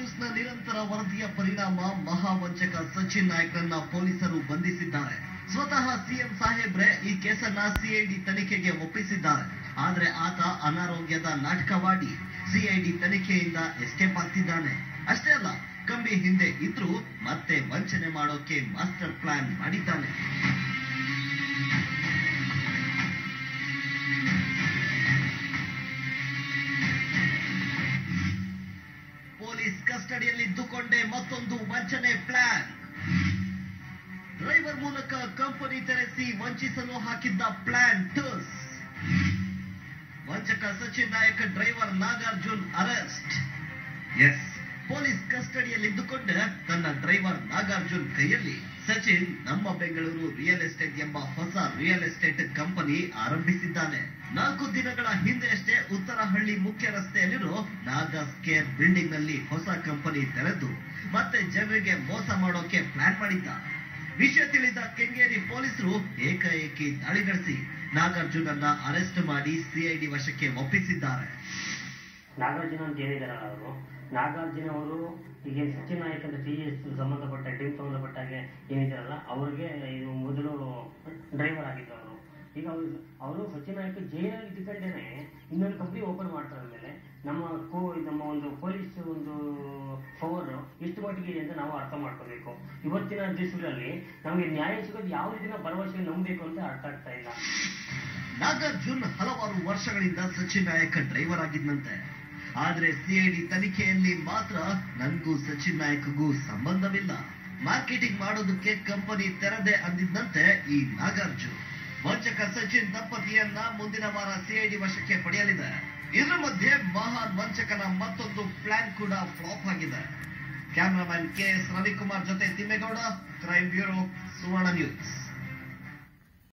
ನ್ಯೂಸ್ನ ನಿರಂತರ ವರದಿಯ ಪರಿಣಾಮ ಮಹಾವಂಚಕ ಸಚಿನ್ ನಾಯಕ್ರನ್ನ ಪೊಲೀಸರು ಬಂಧಿಸಿದ್ದಾರೆ. ಸ್ವತಃ ಸಿಎಂ ಸಾಹೇಬ್ರೆ ಈ ಕೇಸನ್ನ ಸಿಐಡಿ ತನಿಖೆಗೆ ಒಪ್ಪಿಸಿದ್ದಾರೆ. ಆದ್ರೆ ಆತ ಅನಾರೋಗ್ಯದ ನಾಟಕವಾಡಿ ಸಿಐಡಿ ತನಿಖೆಯಿಂದ ಎಸ್ಕೇಪ್ ಆಗ್ತಿದ್ದಾನೆ. ಅಷ್ಟೇ ಅಲ್ಲ, ಕಂಬಿ ಹಿಂದೆ ಇದ್ರೂ ಮತ್ತೆ ವಂಚನೆ ಮಾಡೋಕೆ ಮಾಸ್ಟರ್ ಪ್ಲಾನ್ ಮಾಡಿದ್ದಾನೆ. ಪೊಲೀಸ್ ಕಸ್ಟಡಿಯಲ್ಲಿದ್ದುಕೊಂಡೇ ಮತ್ತೊಂದು ವಂಚನೆ ಪ್ಲಾನ್. ಡ್ರೈವರ್ ಮೂಲಕ ಕಂಪನಿ ತೆರೆಸಿ ವಂಚಿಸಲು ಹಾಕಿದ್ದ ಪ್ಲಾನ್ ಟಸ್. ವಂಚಕ Sachin Nayak driver Nagarjun arrest. Yes, police ಕಸ್ಟಡಿಯಲ್ಲಿದ್ದುಕೊಂಡ ತನ್ನ ಡ್ರೈವರ್ ನಾಗಾರ್ಜುನ್ ಕೈಯಲ್ಲಿ ಸಚಿನ್ ನಮ್ಮ ಬೆಂಗಳೂರು ರಿಯಲ್ ಎಸ್ಟೇಟ್ ಎಂಬ ಹೊಸ ರಿಯಲ್ ಎಸ್ಟೇಟ್ ಕಂಪನಿ ಆರಂಭಿಸಿದ್ದಾನೆ. 4 ದಿನಗಳ ಹಿಂದೆ ಅಷ್ಟೇ ಉತ್ತರಹಳ್ಳಿ ಮುಖ್ಯ ರಸ್ತೆಯಲ್ಲಿರೋ ನಾಗಾಸ್ಕೇರ್ ಬಿಲ್ಡಿಂಗ್ ನಲ್ಲಿ ಹೊಸ ಕಂಪನಿ ತೆರೆದು ಮತ್ತೆ ಜನರಿಗೆ ಮೋಸ ಮಾಡೋಕೆ ಪ್ಲಾನ್ ಮಾಡಿದ್ದ. ವಿಷಯ ತಿಳಿದ ಕೆಂಗೇರಿ ಪೊಲೀಸರು ಏಕಾಏಕಿ ದಾಳಿ ನಡೆಸಿ ನಾಗಾರ್ಜುನ್ ಅನ್ನ ಅರೆಸ್ಟ್ ಮಾಡಿ ಸಿಐಡಿ ವಶಕ್ಕೆ ಒಪ್ಪಿಸಿದ್ದಾರೆ. ನಾಗಾರ್ಜುನ ಅಂತ ಹೇಳಿದಾರಲ್ಲ ಅವರು, ನಾಗಾರ್ಜುನ ಅವರು ಈಗ ಸಚಿನ್ ನಾಯಕ್ ಅಂತ ಟಿಎಸ್ ಸಂಬಂಧಪಟ್ಟ ಟೀಮ್ ಸಂಬಂಧಪಟ್ಟ ಹಾಗೆ ಏನಿದಾರಲ್ಲ ಅವ್ರಿಗೆ ಇದು ಮೊದಲು ಡ್ರೈವರ್ ಆಗಿದ್ರು ಅವರು. ಈಗ ಅವರು ಸಚಿನ್ ನಾಯಕ್ ಜೈಲಲ್ಲಿ ಇದ್ದುಕೊಂಡೇನೆ ಇನ್ನೊಂದು ಕಂಪ್ನಿ ಓಪನ್ ಮಾಡ್ತಾರೆ. ಮೇಲೆ ನಮ್ಮ ಒಂದು ಪೊಲೀಸ್ ಒಂದು ಪವರ್ ಎಷ್ಟು ಮಟ್ಟಿಗೆ ಇದೆ ಅಂತ ನಾವು ಅರ್ಥ ಮಾಡ್ಕೋಬೇಕು. ಇವತ್ತಿನ ದಿವಸಗಳಲ್ಲಿ ನಮಗೆ ನ್ಯಾಯ ಸಿಗೋದು ಯಾವ ರೀತಿಯ ಭರವಸೆ ನಂಬಬೇಕು ಅಂತ ಅರ್ಥ ಆಗ್ತಾ ಇಲ್ಲ. ನಾಗಾರ್ಜುನ್ ಹಲವಾರು ವರ್ಷಗಳಿಂದ ಸಚಿನ್ ನಾಯಕ್ ಡ್ರೈವರ್ ಆಗಿದ್ದಂತೆ. ಆದ್ರೆ ಸಿಐಡಿ ತನಿಖೆಯಲ್ಲಿ ಮಾತ್ರ ನನ್ಗೂ ಸಚಿನ್ ನಾಯಕ್ಗೂ ಸಂಬಂಧವಿಲ್ಲ, ಮಾರ್ಕೆಟಿಂಗ್ ಮಾಡೋದಕ್ಕೆ ಕಂಪನಿ ತೆರೆದೆ ಅಂದಿದ್ದಂತೆ ಈ ನಾಗಾರ್ಜುನ್. ವಂಚಕ ಸಚಿನ್ ದಂಪತಿಯನ್ನ ಮುಂದಿನ ವಾರ ಸಿಐಡಿ ವಶಕ್ಕೆ ಪಡೆಯಲಿದೆ. ಇದರ ಮಧ್ಯೆ ಮಹಾನ್ ವಂಚಕನ ಮತ್ತೊಂದು ಪ್ಲಾನ್ ಕೂಡ ಫ್ಲಾಪ್ ಆಗಿದೆ. ಕ್ಯಾಮರಾಮನ್ KS ರವಿಕುಮಾರ್ ಜೊತೆ Thimmegowda, crime bureau, Suvarna news.